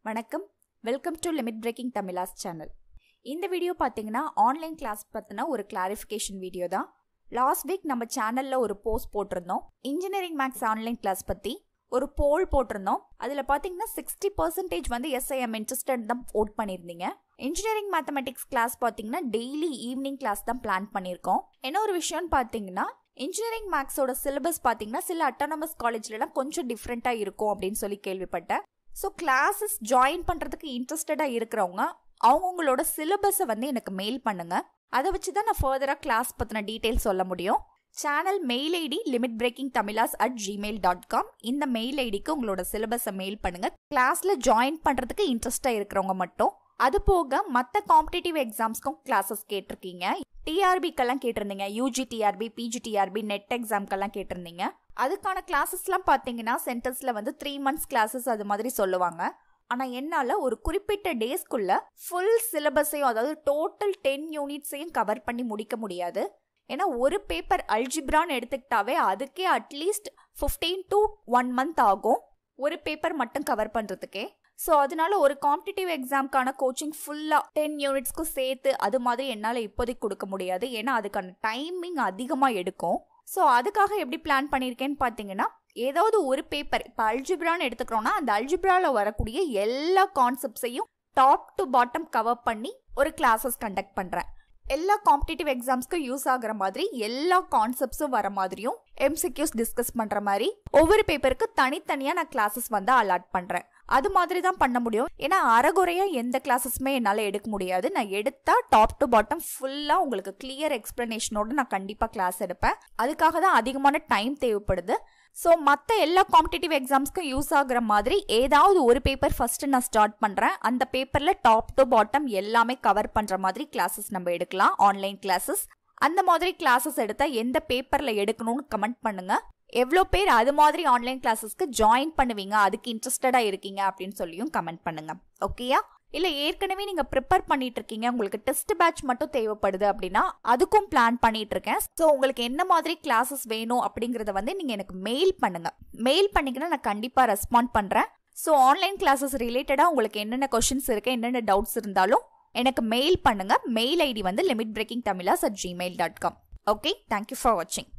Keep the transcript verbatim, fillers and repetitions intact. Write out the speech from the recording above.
வணக்கம், welcome to Limit Breaking Tamizhas channel. இந்த video பார்த்தீங்கன்னா ஆன்லைன் கிளாஸ் பற்றின ஒரு கிளாரிஃபிகேஷன் வீடியோ தான். லாஸ்ட் வீக் நம்ம சேனலில் ஒரு போஸ்ட் போட்டிருந்தோம். இன்ஜினியரிங் மேக்ஸ் ஆன்லைன் கிளாஸ் பற்றி ஒரு போல் போட்டிருந்தோம். அதில் பார்த்தீங்கன்னா சிக்ஸ்டி பர்சன்டேஜ் வந்து எஸ் ஐ எம் இன்ட்ரெஸ்டட் தான் ஓட் பண்ணியிருந்தீங்க. இன்ஜினியரிங் மேத்தமெட்டிக்ஸ் கிளாஸ் பார்த்தீங்கன்னா டெய்லி ஈவினிங் கிளாஸ் தான் பிளான் பண்ணியிருக்கோம். என்ன ஒரு விஷயம்னு பார்த்தீங்கன்னா இன்ஜினியரிங் மேக்ஸோட சிலபஸ் பார்த்தீங்கன்னா சில அட்டானமஸ் காலேஜ்லாம் கொஞ்சம் டிஃப்ரெண்ட்டாக இருக்கும் அப்படின்னு சொல்லி கேள்விப்பட்டேன். ஸோ கிளாஸஸ் ஜாயின் பண்ணுறதுக்கு இன்ட்ரெஸ்டடாக இருக்கிறவங்க அவங்கவுங்களோட சிலபஸை வந்து எனக்கு மெயில் பண்ணுங்க. அதை வச்சு தான் நான் ஃபர்தராக கிளாஸ் பற்றின டீட்டெயில்ஸ் சொல்ல முடியும். Channel mail ID Limit Breaking Tamizhas at Gmail dot com. இந்த மெயில் ஐடிக்கு உங்களோட சிலபஸை மெயில் பண்ணுங்க. கிளாஸில் ஜாயின் பண்ணுறதுக்கு இன்ட்ரெஸ்டாக இருக்கிறவங்க மட்டும். அது போக மற்ற காம்படிட்டிவ் எக்ஸாம்ஸ்க்கும் கிளாஸஸ் கேட்டிருக்கீங்க. டிஆர்பிக்கெல்லாம் கேட்டிருந்தீங்க. UG TRB, PG TRB, NET எக்ஸாம்க்கெல்லாம் கேட்டிருந்தீங்க. அதுக்கான கிளாஸஸ்லாம் பார்த்தீங்கன்னா சென்டர்ஸில் வந்து த்ரீ மந்த்ஸ் கிளாஸஸ் அது மாதிரி சொல்லுவாங்க. ஆனால் என்னால் ஒரு குறிப்பிட்ட டேஸ்க்குள்ள ஃபுல் சிலபஸையும் அதாவது டோட்டல் டென் யூனிட்ஸையும் கவர் பண்ணி முடிக்க முடியாது. ஏன்னா ஒரு பேப்பர் அல்ஜிப்ரான்னு எடுத்துக்கிட்டாவே அதுக்கே at least fifteen to one month ஆகும் ஒரு பேப்பர் மட்டும் கவர் பண்ணுறதுக்கே. ஸோ அதனால ஒரு காம்படிட்டிவ் எக்ஸாம்க்கான கோச்சிங் ஃபுல்லாக டென் யூனிட்ஸ்க்கும் சேர்த்து அது மாதிரி என்னால் இப்போதைக்கு கொடுக்க முடியாது. ஏன்னா அதுக்கான டைமிங் அதிகமாக எடுக்கும். ஸோ அதுக்காக எப்படி பிளான் பண்ணியிருக்கேன்னு பார்த்தீங்கன்னா ஏதாவது ஒரு பேப்பர் இப்போ அல்ஜிப்ரான்னு எடுத்துக்கிறோன்னா அந்த அல்ஜிப்ராவில் வரக்கூடிய எல்லா கான்செப்ட்ஸையும் டாப் டு பாட்டம் கவர் பண்ணி ஒரு கிளாஸஸ் கண்டக்ட் பண்ணுறேன். எல்லா காம்படிட்டிவ் எக்ஸாம்ஸ்க்கும் யூஸ் ஆகிற மாதிரி எல்லா கான்செப்ட்ஸும் வர மாதிரியும் எம்சிக்யூஸ் டிஸ்கஸ் பண்ணுற மாதிரி ஒவ்வொரு பேப்பருக்கு தனித்தனியாக நான் கிளாஸஸ் வந்து அலாட் பண்ணுறேன். அது மாதிரி தான் பண்ண முடியும். ஏன்னா அறகுறையாக எந்த கிளாஸஸுமே என்னால் எடுக்க முடியாது. நான் எடுத்தால் டாப் டு பாட்டம் ஃபுல்லாக உங்களுக்கு கிளியர் எக்ஸ்பிளனேஷனோடு நான் கண்டிப்பாக கிளாஸ் எடுப்பேன். அதுக்காக தான் அதிகமான டைம் தேவைப்படுது. ஸோ மற்ற எல்லா காம்படிட்டிவ் எக்ஸாம்ஸ்க்கும் யூஸ் ஆகுற மாதிரி ஏதாவது ஒரு பேப்பர் ஃபர்ஸ்ட் நான் ஸ்டார்ட் பண்ணுறேன். அந்த பேப்பரில் டாப் டு பாட்டம் எல்லாமே கவர் பண்ணுற மாதிரி கிளாஸஸ் நம்ம எடுக்கலாம், ஆன்லைன் கிளாஸஸ். அந்த மாதிரி கிளாஸஸ் எடுத்தால் எந்த பேப்பரில் எடுக்கணும்னு கமெண்ட் பண்ணுங்கள். எவ்வளோ பேர் அது மாதிரி ஆன்லைன் கிளாஸஸ்க்கு ஜாயின் பண்ணுவீங்க, அதுக்கு இன்ட்ரெஸ்டடாக இருக்கீங்க அப்படின்னு சொல்லியும் கமெண்ட் பண்ணுங்க. ஓகேயா? இல்லை ஏற்கனவே நீங்கள் ப்ரிப்பேர் பண்ணிட்டு இருக்கீங்க, உங்களுக்கு டெஸ்ட் பேட்ச் மட்டும் தேவைப்படுது அப்படின்னா அதுக்கும் பிளான் பண்ணிட்டு இருக்கேன். ஸோ உங்களுக்கு என்ன மாதிரி கிளாஸஸ் வேணும் அப்படிங்கிறத வந்து நீங்கள் எனக்கு மெயில் பண்ணுங்க. மெயில் பண்ணிங்கன்னா நான் கண்டிப்பாக ரெஸ்பாண்ட் பண்ணுறேன். ஸோ ஆன்லைன் கிளாஸஸ் ரிலேட்டடாக உங்களுக்கு என்னென்ன கொஸ்டின்ஸ் இருக்கு, என்னென்ன டவுட்ஸ் இருந்தாலும் எனக்கு மெயில் பண்ணுங்க. மெயில் ஐடி வந்து Limit Breaking Tamizhas at Gmail dot com. Okay, thank you for வாட்சிங்.